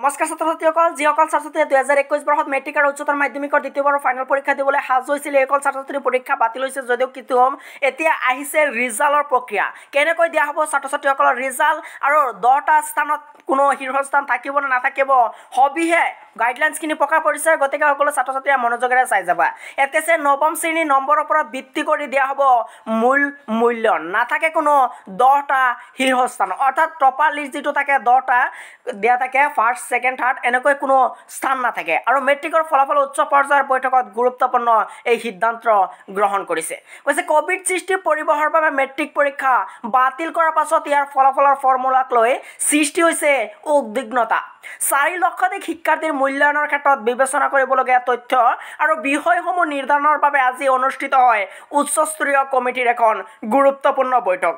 নমস্কাৰ ছাত্ৰ ছাত্ৰীসকল যিসকল ছাত্ৰ ছাত্ৰীয়ে 2021 বৰ্ষত মেট্ৰিক আৰু উচ্চতৰ মাধ্যমিকৰ দ্বিতীয়বাৰৰ ফাইনেল পৰীক্ষা দিবলৈ সাজু হৈছিল এইসকল ছাত্ৰ ছাত্ৰীৰ পৰীক্ষা বাতিল হৈছে যদিও কিন্তু এতিয়া আহিছে ৰিজাল্টৰ প্ৰক্ৰিয়া কেনেকৈ দিয়া হ'ব ছাত্ৰ ছাত্ৰীসকলৰ ৰিজাল্ট আৰু 10টা স্থানত কোনো শীৰ্ষস্থান থাকিব নে নাথাকিব হবিহে গাইডলাইন্সখিনি প্ৰকাশ কৰিছে গতিকে সকলো ছাত্ৰ ছাত্ৰীয়ে মনোযোগেৰে চাই যাবা এতেছে নৱম শ্ৰেণীৰ নম্বৰৰ ওপৰত ভিত্তি কৰি দিয়া হ'ব মূল্যায়ন নাথাকে কোনো 10টা শীৰ্ষস্থান অৰ্থাৎ প্ৰপাৰ লিষ্ট যেটো থাকে 10টা দিয়া থাকে ফাৰ্স্ট সেকেন্ড থাৰ্ড এনেকৈ কোনো স্থান নাথাকে আৰু মেট্ৰিকৰ ফলাফল উচ্চ পৰ্যায়ৰ বৈঠকত গুৰুত্বপূৰ্ণ এই সিদ্ধান্ত গ্ৰহণ কৰিছে কৈছে কোভিড সৃষ্টি পৰিবহৰ বাবে মেট্ৰিক পৰীক্ষা বাতিল কৰাৰ পাছত ইয়াৰ ফলাফলৰ ফৰ্মুলাক লৈ সৃষ্টি হৈছে উদ্বিগ্নতা 4 লক্ষাধিক শিক্ষাৰ্থীৰ মূল্যায়নৰ ক্ষেত্ৰত বিবেচনা কৰিবলগীয়া তথ্য আৰু বিষয়সমূহ নিৰ্ধাৰণৰ বাবে আজি অনুষ্ঠিত হয় উচ্চস্তৰীয় কমিটিৰ এখন গুৰুত্বপূৰ্ণ বৈঠক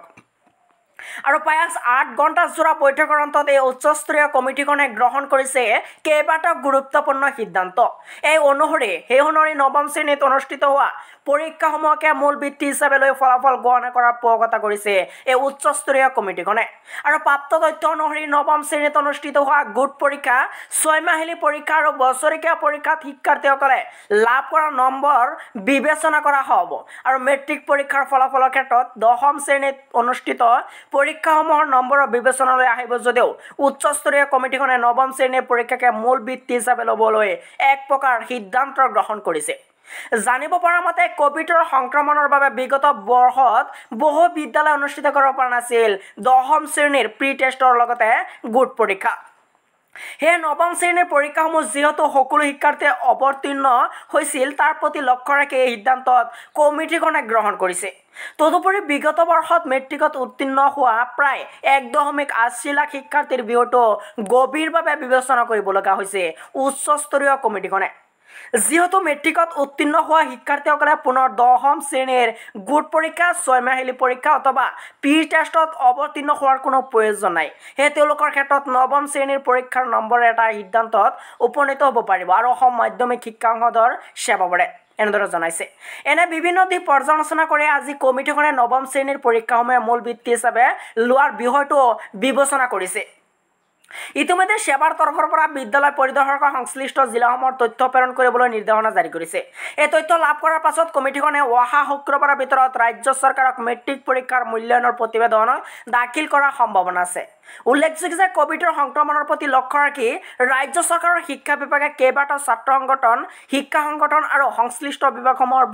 আৰু প্ৰায় 8 ঘণ্টা জোৰা বৈঠকৰ অন্তত এই উচ্চস্তৰীয় কমিটিখনে গ্ৰহণ কৰিছে কেইবাটাও গুৰুত্বপূৰ্ণ সিদ্ধান্ত এই অনুসৰি নৱম শ্ৰেণীত অনুষ্ঠিত হোৱা পৰীক্ষাসমূহকে মূল ভিত্তি হিচাপে লৈ ফলাফল গণনা কৰাৰ প্ৰয়োগতা কৰিছে এই উচ্চস্তৰীয় কমিটিখনে আৰু প্ৰাপ্ত তথ্য অনুসৰি নৱম শ্ৰেণীত অনুষ্ঠিত হোৱা গোট পৰীক্ষা 6 মাহিলী পৰীক্ষা আৰু বছৰিকীয়া পৰীক্ষাত শিক্ষাৰ্থীসকলে লাভ কৰা নম্বৰ বিবেচনা কৰা হ'ব আৰু মেট্ৰিক পৰীক্ষাৰ ফলাফলৰ ক্ষেত্ৰত 10ম শ্ৰেণীত অনুষ্ঠিত পৰীক্ষাসমূহৰ নম্বৰৰ বিবেচনালৈ আহিব যদিও উচ্চস্তৰীয় কমিটিখনে নৱম শ্ৰেণীৰ পৰীক্ষাকে মূল ভিত্তি হিচাপে ল'বলৈ এক প্ৰকাৰ সিদ্ধান্ত গ্ৰহণ কৰিছে জানিব পৰা মতে কোভিডৰ সংক্ৰমণৰ বাবে বিগত বৰ্ষত বহু বিদ্যালয় অনুষ্ঠিত কৰিব পৰা নাছিল 10ম শ্ৰেণীৰ প্ৰি টেষ্টৰ লগতে গোট পৰীক্ষা হে নৱম শ্ৰেণীৰ পৰীক্ষাসমূহ যিহেতু সকলো শিক্ষাৰ্থীয়ে অৱতীৰ্ণ হৈছিল তাৰ প্ৰতি লক্ষ্য ৰাখি এই সিদ্ধান্তত কমিটিখনে গ্ৰহণ কৰিছে তদুপৰি বিগত বৰ্ষত মেট্ৰিকত উত্তীৰ্ণ হোৱা প্ৰায় 1.80 লাখ শিক্ষাৰ্থীৰ বিষয়টো গভীৰভাৱে বিবেচনা কৰিব লগা হৈছে উচ্চস্তৰীয় কমিটিখনে যিহেতু মেট্ৰিকত উত্তীৰ্ণ হোৱা শিক্ষাৰ্থীসকলে পুনৰ 10ম শ্ৰেণীৰ গোট পৰীক্ষা 6 মাহিলী পৰীক্ষা অথবা প্ৰি টেষ্টত অৱতীৰ্ণ হোৱাৰ কোনো প্ৰয়োজন নাই হে তেওঁলোকৰ ক্ষেত্ৰত নৱম শ্ৰেণীৰ পৰীক্ষাৰ নম্বৰ এটা সিদ্ধান্তত উপনীত হ'ব পাৰিব আৰু অসম মাধ্যমিক শিক্ষা সংসদৰ সেৱা বৰে এনেদৰে জনাইছে এনে বিভিন্ন দিশ পৰ্যালোচনা কৰি আজি কমিটিখনে নৱম শ্ৰেণীৰ পৰীক্ষাসমূহ মূল ভিত্তি হিচাপে লোৱাৰ বিষয়টো বিবেচনা কৰিছে ইতিমধ্যে সেৱাৰ তৰফৰ পৰা বিদ্যালয় পৰিদৰ্শক সংশ্লিষ্ট জিলাসমূহৰ তথ্য প্ৰেৰণ কৰিবলৈ নিৰ্দেশনা জাৰি কৰিছে এই তথ্য লাভ কৰাৰ পাছত কমিটিখনে অহা শুক্ৰবাৰৰ ভিতৰত ৰাজ্য চৰকাৰক মেট্ৰিক পৰীক্ষাৰ মূল্যায়নৰ প্ৰতিবেদন দাখিল কৰাৰ সম্ভাৱনা আছে উল্লেখযোগ্য যে কোভিডৰ সংক্ৰমণৰ প্ৰতি লক্ষ্য ৰাখি ৰাজ্য চৰকাৰৰ শিক্ষা বিভাগে কেইবাটাও ছাত্ৰ সংগঠন শিক্ষা সংগঠন আৰু সংশ্লিষ্ট বিভাগসমূহৰ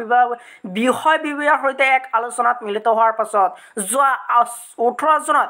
বিষয়ৰ সৈতে এক আলোচনাত মিলিত হোৱাৰ পাছত যোৱা 18 জুনত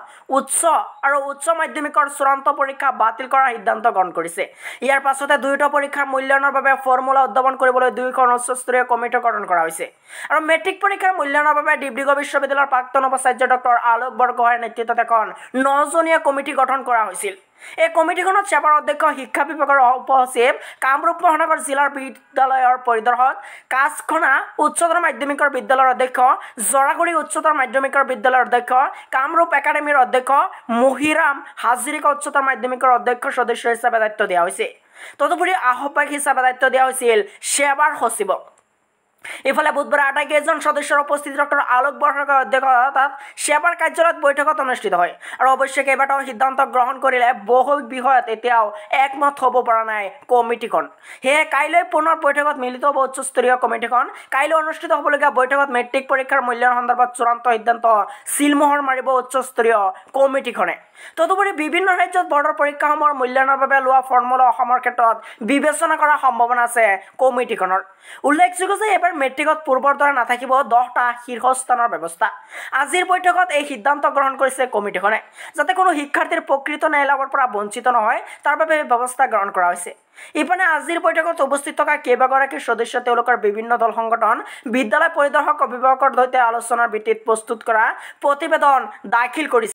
উচ্চ মাধ্যমিকৰ চূড়ান্ত পৰীক্ষা বাতিল কৰাৰ সিদ্ধান্ত গ্ৰহণ কৰিছে ইয়াৰ পাছতে দুয়োটা পৰীক্ষাৰ মূল্যায়নৰ বাবে ফৰ্মুলা উদ্ভাৱন কৰিবলৈ দুয়োখন উচ্চস্তৰীয় কমিটি গঠন কৰা হৈছে আৰু মেট্ৰিক পৰীক্ষাৰ মূল্যায়নৰ বাবে ডিব্ৰুগড় বিশ্ববিদ্যালয়ৰ প্ৰাক্তন উপাচাৰ্য ডক্টৰ আলোক বৰগোহাঁইৰ নেতৃত্বত এখন 9জনীয়া কমিটি গঠন কৰা হৈছিল এই কমিটিখনত সেৱাৰ অধ্যক্ষ শিক্ষা বিভাগৰ উপসচিব কামৰূপ মহানগৰ জিলাৰ বিদ্যালয়ৰ পৰিদৰ্শক কাছখনা উচ্চতৰ মাধ্যমিকৰ বিদ্যালয়ৰ অধ্যক্ষ জৰাগুৰি উচ্চতৰ মাধ্যমিকৰ বিদ্যালয়ৰ অধ্যক্ষ কামৰূপ একাডেমীৰ অধ্যক্ষ মহিৰাম হাজৰিকা উচ্চতৰ মাধ্যমিকৰ অধ্যক্ষ সদস্য হিচাপে দায়িত্ব দিয়া হৈছে তদুপৰি আহ্বায়ক হিচাপে দায়িত্ব দিয়া হৈছিল সেৱাৰ সচিবক ইফালে বুধবাৰে আটাইকেইজন সদস্যৰ উপস্থিতি ডক্টৰ আলোক বৰগোহাঁইৰ অধ্যক্ষতাত সেৱাৰ কাৰ্যালয়ত বৈঠকত অনুষ্ঠিত হয় আৰু অৱশ্যে কেইবাটাও সিদ্ধান্ত গ্ৰহণ কৰিলে বহু বিষয়ত এতিয়াও একমত হ'ব পৰা নাই কমিটিখন হে কাইলৈ পুনৰ বৈঠকত মিলিত হ'ব উচ্চস্তৰীয় কমিটিখন কাইলৈ অনুষ্ঠিত হ'বলগীয়া বৈঠকত মেট্ৰিক পৰীক্ষাৰ মূল্যায়ন সন্দৰ্ভত চূড়ান্ত সিদ্ধান্ত সিলমোহৰ মাৰিব উচ্চস্তৰীয় কমিটিখনে তদুপৰি বিভিন্ন ৰাজ্যত বৰ্ডৰ পৰীক্ষাসমূহৰ মূল্যায়নৰ বাবে লোৱা ফৰ্মুলা অসমৰ ক্ষেত্ৰত বিবেচনা কৰাৰ সম্ভাৱনা আছে কমিটিখনৰ উল্লেখযোগ্য যে এবাৰ মেট্ৰিকত পূৰ্বৰ দৰে নাথাকিব 10টা শীৰ্ষস্থানৰ ব্যৱস্থা আজিৰ বৈঠকত এই সিদ্ধান্ত গ্ৰহণ কৰিছে কমিটিখনে যাতে কোনো শিক্ষাৰ্থীৰ প্ৰকৃত ন্যায় লাভৰ পৰা বঞ্চিত নহয় তাৰ বাবে এই ব্যৱস্থা গ্ৰহণ কৰা হৈছে ইপানে আজিৰ বৈঠকত উপস্থিত থকা কেইবাগৰাকী সদস্য তেওঁলোকৰ বিভিন্ন দল সংগঠন বিদ্যালয় পৰিদৰ্শক অভিভাৱকৰ সৈতে আলোচনাৰ ভিত্তিত প্ৰস্তুত কৰা প্ৰতিবেদন দাখিল কৰিছে